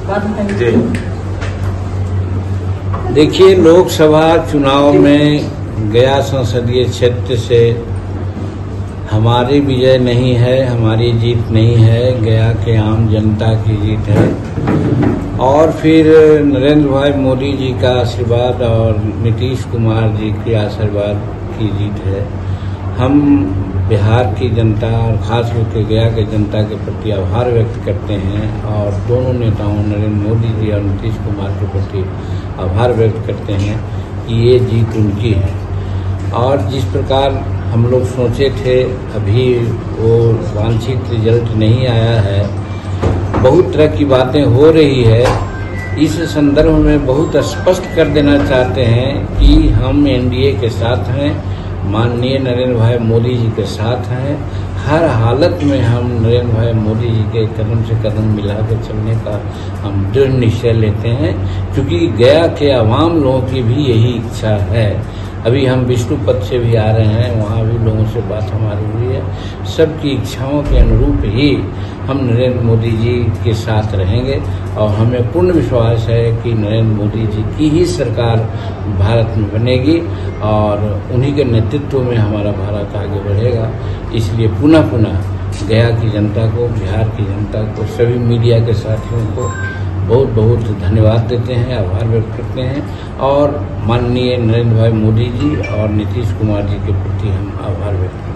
बात बताइए। देखिए, लोकसभा चुनाव में गया संसदीय क्षेत्र से हमारी विजय नहीं है, हमारी जीत नहीं है, गया के आम जनता की जीत है। और फिर नरेंद्र भाई मोदी जी का आशीर्वाद और नीतीश कुमार जी के आशीर्वाद की जीत है। हम बिहार की जनता और खास करके गया के जनता के प्रति आभार व्यक्त करते हैं और दोनों नेताओं नरेंद्र मोदी जी और नीतीश कुमार के प्रति आभार व्यक्त करते हैं कि ये जीत उनकी है। और जिस प्रकार हम लोग सोचे थे, अभी वो वांछित रिजल्ट नहीं आया है, बहुत तरह की बातें हो रही है। इस संदर्भ में बहुत स्पष्ट कर देना चाहते हैं कि हम एनडीए के साथ हैं, माननीय नरेंद्र भाई मोदी जी के साथ हैं। हर हालत में हम नरेंद्र भाई मोदी जी के कदम से कदम मिलाकर चलने का हम दृढ़ निश्चय लेते हैं, क्योंकि गया के आवाम लोगों की भी यही इच्छा है। अभी हम विष्णुपद से भी आ रहे हैं, वहाँ भी लोगों से बात हमारी हुई है। सबकी इच्छाओं के अनुरूप ही हम नरेंद्र मोदी जी के साथ रहेंगे और हमें पूर्ण विश्वास है कि नरेंद्र मोदी जी की ही सरकार भारत में बनेगी और उन्हीं के नेतृत्व में हमारा भारत आगे बढ़ेगा। इसलिए पुनः गया की जनता को, बिहार की जनता को, सभी मीडिया के साथियों को बहुत बहुत धन्यवाद देते हैं, आभार व्यक्त करते हैं और माननीय नरेंद्र भाई मोदी जी और नीतीश कुमार जी के प्रति हम आभार व्यक्त करते हैं।